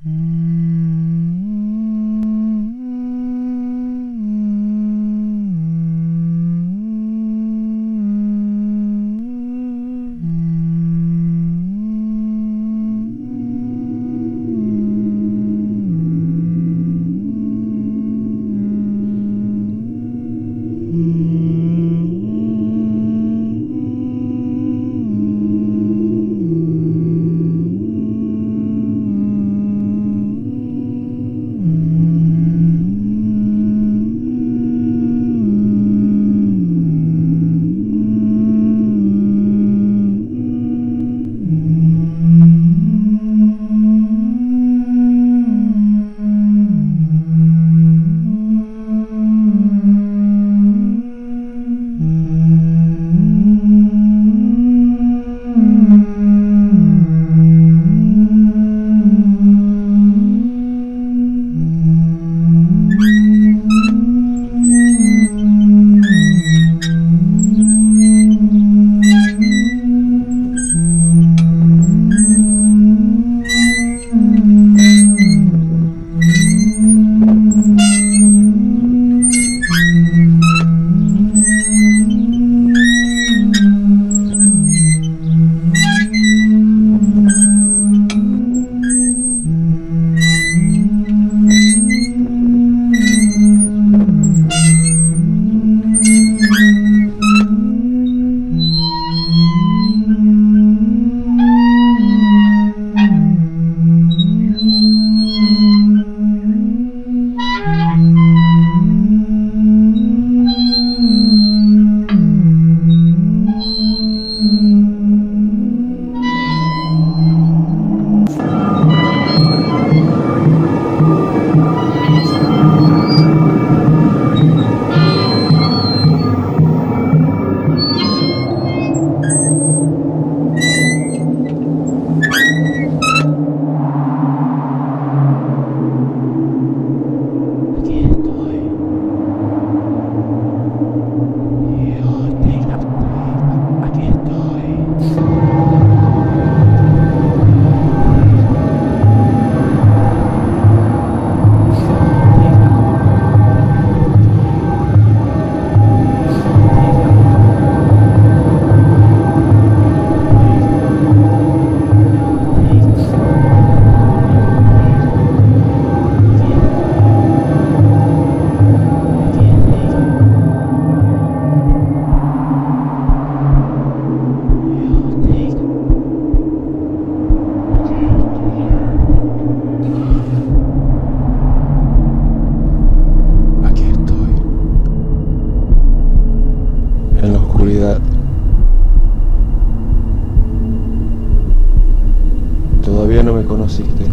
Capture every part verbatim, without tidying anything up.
Todavía no me conociste,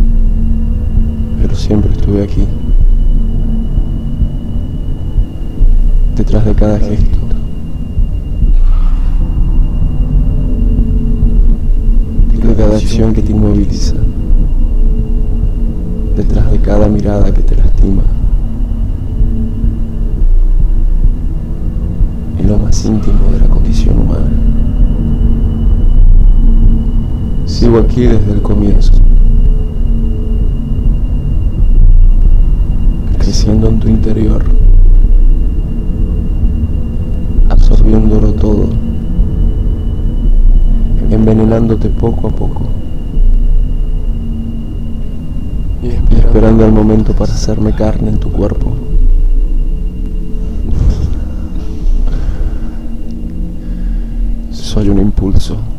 pero siempre estuve aquí, detrás de cada gesto, de cada acción que te inmoviliza, detrás de cada mirada que te lastima, en lo más íntimo de la condición humana. Sigo aquí desde el comienzo, creciendo en tu interior, absorbiéndolo todo, envenenándote poco a poco y esperando el momento para hacerme carne en tu cuerpo. Soy un impulso.